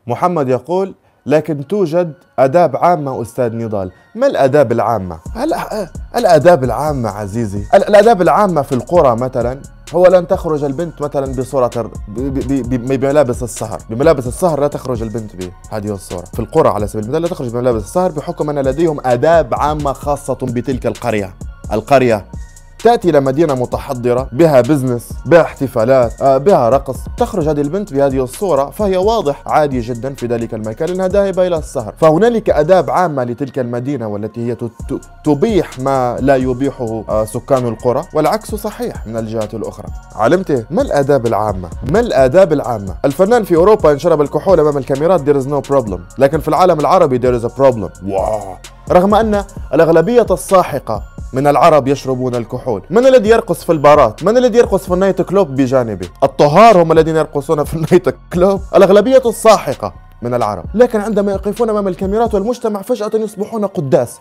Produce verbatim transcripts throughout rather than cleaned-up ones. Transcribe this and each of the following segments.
محمد يقول: لكن توجد آداب عامة أستاذ نضال. ما الآداب العامة؟ الآداب العامة عزيزي، الآداب العامة في القرى مثلا هو لن تخرج البنت مثلا بصورة بملابس السهر، بملابس السهر لا تخرج البنت بهذه الصورة في القرى على سبيل المثال، لا تخرج بملابس السهر بحكم أن لديهم آداب عامة خاصة بتلك القرية. القرية تأتي إلى مدينة متحضرة بها بزنس، بها احتفالات، بها رقص، تخرج هذه البنت بهذه الصورة، فهي واضح عادي جدا في ذلك المكان أنها ذاهبة إلى السهر. فهنالك آداب عامة لتلك المدينة والتي هي تبيح ما لا يبيحه سكان القرى، والعكس صحيح من الجهة الأخرى. علمت ما الآداب العامة؟ ما الآداب العامة؟ الفنان في أوروبا إن شرب الكحول أمام الكاميرات there is no problem، لكن في العالم العربي there is a problem. واو. رغم أن الأغلبية الساحقة من العرب يشربون الكحول. من الذي يرقص في البارات؟ من الذي يرقص في النايت كلوب بجانبه؟ الطهار هم الذين يرقصون في النايت كلوب، الأغلبية الساحقة من العرب. لكن عندما يقفون أمام الكاميرات والمجتمع فجأة يصبحون قداس.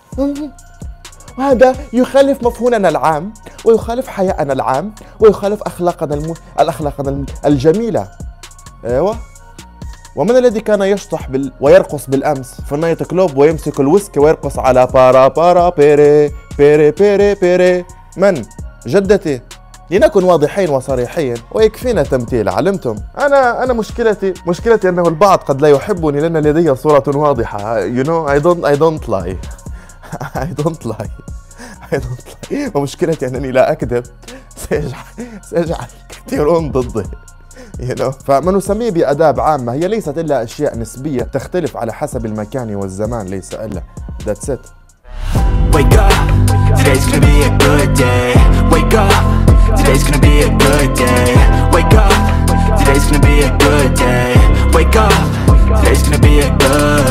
وهذا يخالف مفهومنا العام، ويخالف حياءنا العام، ويخالف أخلاقنا الم... الأخلاق الجميلة. أيوة. ومن الذي كان يشطح بال... ويرقص بالأمس في النايت كلوب ويمسك الويسكي ويرقص على بارا بارا بيري بيري بيري بيري؟ من؟ جدتي. لنكن واضحين وصريحين ويكفينا تمثيل. علمتم؟ أنا أنا مشكلتي مشكلتي أنه البعض قد لا يحبني لأن لدي صورة واضحة. You know I don't I don't lie I don't lie I don't lie. ومشكلتي أنني لا أكذب. سيجعل سيجعل كثيرون ضدي. You know. فما نسميه بآداب عامة هي ليست إلا أشياء نسبية تختلف على حسب المكان والزمان، ليس إلا. That's it. Wake up, today's gonna be a good day. Wake up, today's gonna be a good day. Wake up, today's gonna be a good day. Wake up, today's gonna be a good